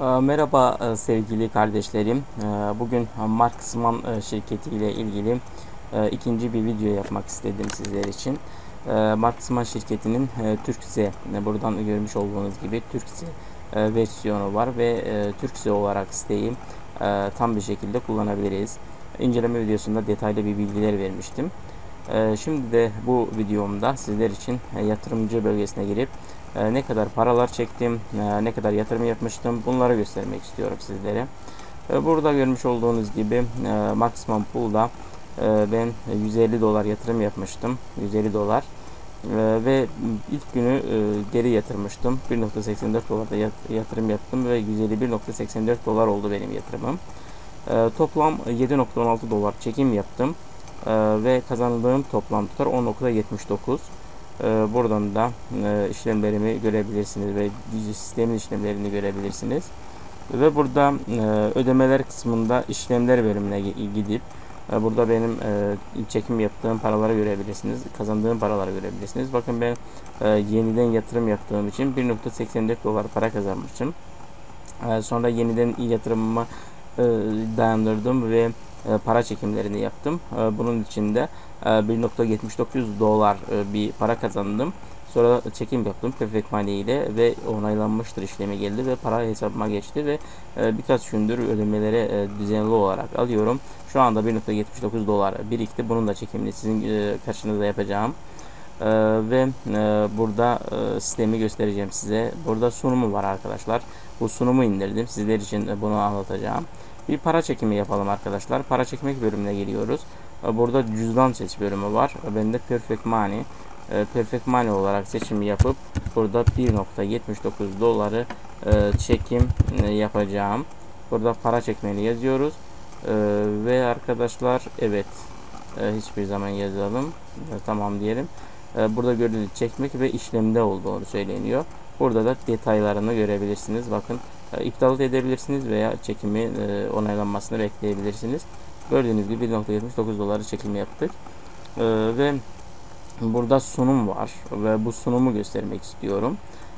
Merhaba sevgili kardeşlerim. Bugün Marksman şirketi ile ilgili ikinci bir video yapmak istedim sizler için. Marksman şirketinin Türkse, buradan görmüş olduğunuz gibi Türkse versiyonu var ve Türkse olarak siteyi tam bir şekilde kullanabiliriz. İnceleme videosunda detaylı bir bilgiler vermiştim. Şimdi de bu videomda sizler için yatırımcı bölgesine girip ne kadar paralar çektim, ne kadar yatırım yapmıştım, bunları göstermek istiyorum sizlere. Burada görmüş olduğunuz gibi Maximum Pool'da ben 150 dolar yatırım yapmıştım. 150 dolar. Ve ilk günü geri yatırmıştım. 1.84 dolarda yatırım yaptım ve 151.84 dolar oldu benim yatırımım. Toplam 7.16 dolar çekim yaptım. Ve kazandığım toplam tutar 10.79. Buradan da işlemlerimi görebilirsiniz ve sistemin işlemlerini görebilirsiniz. Ve burada ödemeler kısmında işlemler bölümüne gidip burada benim çekim yaptığım paraları görebilirsiniz. Kazandığım paraları görebilirsiniz. Bakın ben yeniden yatırım yaptığım için 1.84 dolar para kazanmışım. Sonra yeniden yatırımımı dayandırdım ve para çekimlerini yaptım. Bunun için de 1.79 dolar bir para kazandım. Sonra çekim yaptım Perfect Money ile ve onaylanmıştır işlemi geldi ve para hesabıma geçti ve birkaç gündür ödemelere düzenli olarak alıyorum. Şu anda 1.79 dolar birikti. Bunun da çekimini sizin karşınızda yapacağım. Ve burada sistemi göstereceğim size. Burada sunumu var arkadaşlar. Bu sunumu indirdim. Sizler için bunu anlatacağım. Bir para çekimi yapalım arkadaşlar. Para çekmek bölümüne geliyoruz. Burada cüzdan seç bölümü var. Ben de Perfect Money. Perfect Money olarak seçimi yapıp burada 1.79 doları çekim yapacağım. Burada para çekmeni yazıyoruz. Ve arkadaşlar evet hiçbir zaman yazalım. Tamam diyelim. Burada gördüğünüz çekmek ve işlemde olduğunu söyleniyor. Burada da detaylarını görebilirsiniz. Bakın iptal edebilirsiniz veya çekimi onaylanmasını bekleyebilirsiniz. Gördüğünüz gibi 1.79 doları çekimi yaptık. Ve burada sunum var ve bu sunumu göstermek istiyorum.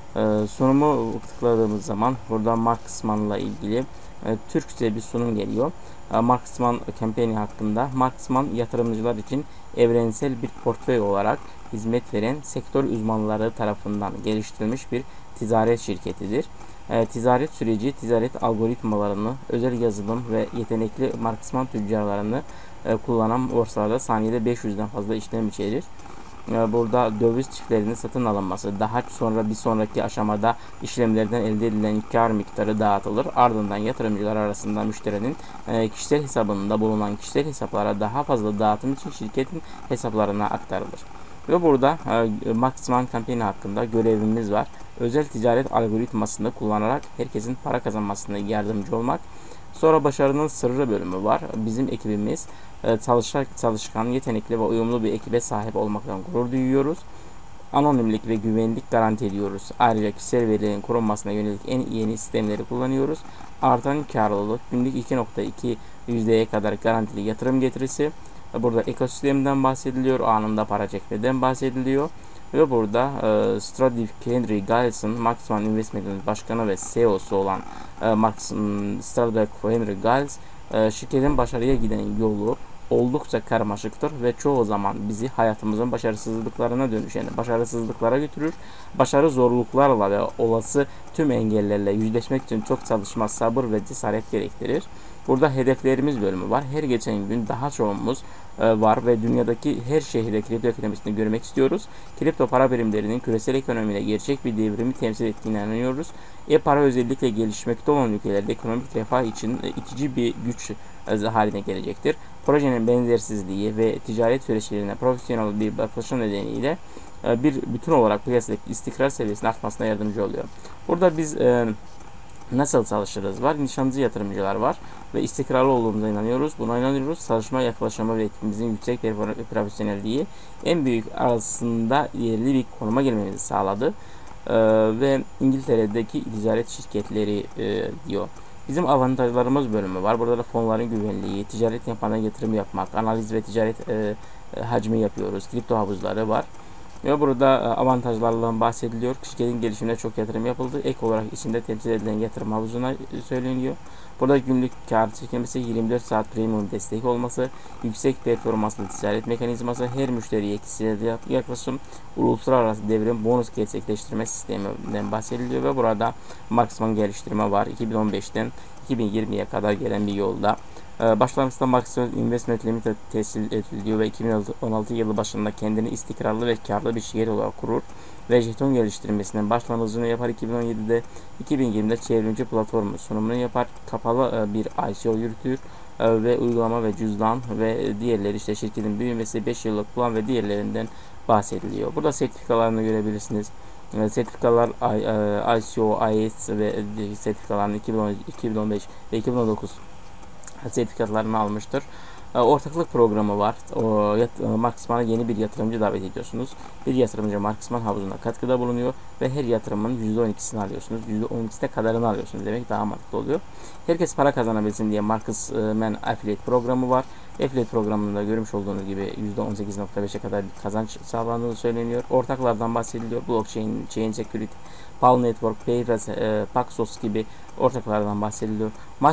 Sunumu tıkladığımız zaman burada Marksman'la ilgili Türkçe bir sunum geliyor. Marksman kampanya hakkında. Marksman yatırımcılar için evrensel bir portföy olarak hizmet veren sektör uzmanları tarafından geliştirilmiş bir ticaret şirketidir. Ticaret süreci, ticaret algoritmalarını, özel yazılım ve yetenekli Marksman tüccarlarını kullanan borsalarda saniyede 500'den fazla işlem içerir. Burada döviz çiftlerinin satın alınması, daha sonra bir sonraki aşamada işlemlerden elde edilen kar miktarı dağıtılır. Ardından yatırımcılar arasında müşterinin kişisel hesabında bulunan kişisel hesaplara daha fazla dağıtım için şirketin hesaplarına aktarılır. Ve burada Maxman kampanya hakkında görevimiz var. Özel ticaret algoritmasını kullanarak herkesin para kazanmasına yardımcı olmak. Sonra başarının sırrı bölümü var. Bizim ekibimiz çalışkan, yetenekli ve uyumlu bir ekibe sahip olmaktan gurur duyuyoruz. Anonimlik ve güvenlik garanti ediyoruz. Ayrıca kişisel verilerin korunmasına yönelik en yeni sistemleri kullanıyoruz. Artan karlılık, günlük 2.2 %'ye kadar garantili yatırım getirisi. Burada ekosistemden bahsediliyor, anında para çekmeden bahsediliyor. Ve burada Stradif Henry Giles'ın Maxman Investment'in başkanı ve CEO'su olan Stradif Henry Giles, şirketin başarıya giden yolu oldukça karmaşıktır ve çoğu zaman bizi hayatımızın başarısızlıklarına dönüşen başarısızlıklara götürür. Başarı zorluklarla ve olası tüm engellerle yüzleşmek için çok çalışma, sabır ve cesaret gerektirir. Burada hedeflerimiz bölümü var. Her geçen gün daha çoğumuz var ve dünyadaki her şehirde kripto ekonomisini görmek istiyoruz. Kripto para birimlerinin küresel ekonomide gerçek bir devrimi temsil ettiğine inanıyoruz. E-para özellikle gelişmekte olan ülkelerde ekonomik refah için itici bir güç haline gelecektir. Projenin benzersizliği ve ticaret süreçlerine profesyonel bir bakışı nedeniyle bir bütün olarak piyasadaki istikrar seviyesinin artmasına yardımcı oluyor. Burada biz nasıl çalışırız var? Nişancı yatırımcılar var ve istikrarlı olduğumuza inanıyoruz. Buna inanıyoruz. Çalışma yaklaşımı ve etkimizin yüksek bir profesyonelliği en büyük arasında yerli bir konuma gelmemizi sağladı. Ve İngiltere'deki ticaret şirketleri diyor. Bizim avantajlarımız bölümü var. Burada da fonların güvenliği, ticaret yapana yatırım yapmak, analiz ve ticaret hacmi yapıyoruz. Kripto havuzları var. Ve burada avantajlarından bahsediliyor. Şirketin gelişimine çok yatırım yapıldı. Ek olarak içinde temsil edilen yatırım havuzuna söyleniyor. Burada günlük kar çekilmesi, 24 saat premium destek olması, yüksek performanslı ticaret mekanizması, her müşteriye kişisel yaklaşım, uluslararası devrim bonus gerçekleştirme sisteminden bahsediliyor ve burada Marksman geliştirme var. 2015'ten 2020'ye kadar gelen bir yolda. Başlangıçta Marksman Investment Limited tesis ediliyor ve 2016 yılı başında kendini istikrarlı ve karlı bir şirket olarak kurur ve jeton geliştirmesinden başlangıcını yapar. 2017'de 2020'de çevrimci platformu sunumunu yapar. Kapalı bir ICO yürütür ve uygulama ve cüzdan ve diğerleri, işte şirketin büyümesi, 5 yıllık plan ve diğerlerinden bahsediliyor. Burada sertifikalarını görebilirsiniz. Sertifikalar ICO, IS ve sertifikalarını 2015 ve 2019 sertifikatlarını almıştır. Ortaklık programı var. Marksman'a yeni bir yatırımcı davet ediyorsunuz. Bir yatırımcı Marksman havuzuna katkıda bulunuyor ve her yatırımın %12'sini alıyorsunuz. %12'si de kadarını alıyorsunuz demek daha mantıklı oluyor. Herkes para kazanabilsin diye Marksman Affiliate programı var. Affiliate programında görmüş olduğunuz gibi %18.5'e kadar bir kazanç sağlandığını söyleniyor. Ortaklardan bahsediliyor. Blockchain, Chain Security, Pal Network, Payras, Paxos gibi ortaklardan bahsediliyor.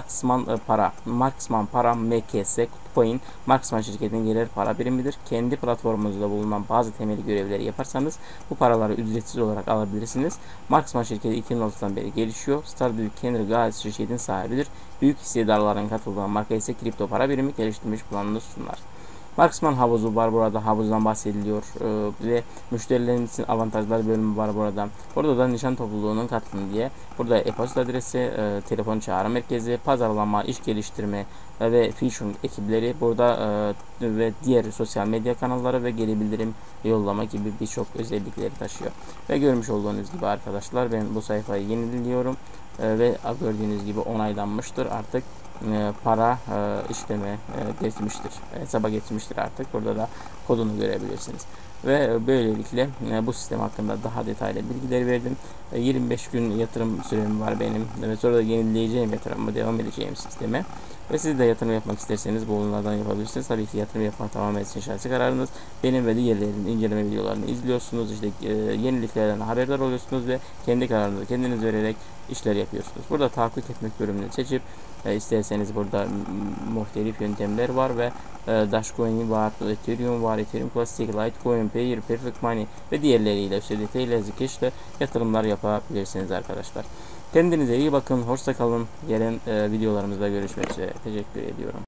Marksman para MKS Coin, Marksman şirketinin yerel para birimidir. Kendi platformunuzda bulunan bazı temel görevleri yaparsanız bu paraları ücretsiz olarak alabilirsiniz. Marksman şirketi 2016'dan beri gelişiyor. Stardew Henry Gales şirketin sahibidir. Büyük hissedarların katıldığı marka ise kripto para birimi geliştirmiş planını sunar. Marksman havuzu var burada. Havuzdan bahsediliyor ve müşterilerin için avantajlar bölümü var burada. Burada da nişan topluluğunun katılımı diye. Burada e-posta adresi, telefon çağrı merkezi, pazarlama, iş geliştirme ve phishing ekipleri burada ve diğer sosyal medya kanalları ve geri bildirim yollama gibi birçok özellikleri taşıyor. Ve görmüş olduğunuz gibi arkadaşlar, ben bu sayfayı yeniliyorum ve gördüğünüz gibi onaylanmıştır artık. Para işleme geçmiştir. Hesaba geçmiştir artık. Burada da kodunu görebilirsiniz. Ve böylelikle bu sistem hakkında daha detaylı bilgileri verdim. 25 gün yatırım süremi var benim. Ve sonra da yenileyeceğim yatırımı devam edeceğim sisteme. Ve siz de yatırım yapmak isterseniz bunlardan yapabilirsiniz. Tabii ki yatırım yapmak tamamen sizin şahsi kararınız. Benim ve diğerlerinin inceleme videolarını izliyorsunuz. İşte yeniliklerden haberdar oluyorsunuz ve kendi kararınızı kendiniz vererek işler yapıyorsunuz. Burada takip etmek bölümünü seçip isterseniz burada muhtelif yöntemler var ve Dashcoin var, Ethereum var, Ethereum Classic, Litecoin, Payer, Perfect Money ve diğerleriyle detaylı işte yatırımlar yapabilirsiniz arkadaşlar. Kendinize iyi bakın, hoşça kalın. Gelen videolarımızda görüşmek üzere. Teşekkür ediyorum.